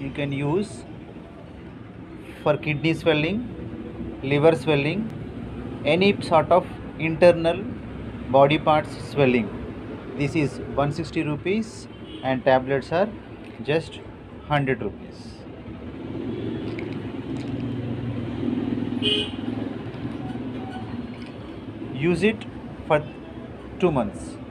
you can use for kidney swelling, liver swelling, any sort of internal body parts swelling. This is 160 rupees and tablets are just 100 rupees. Use it for 2 months.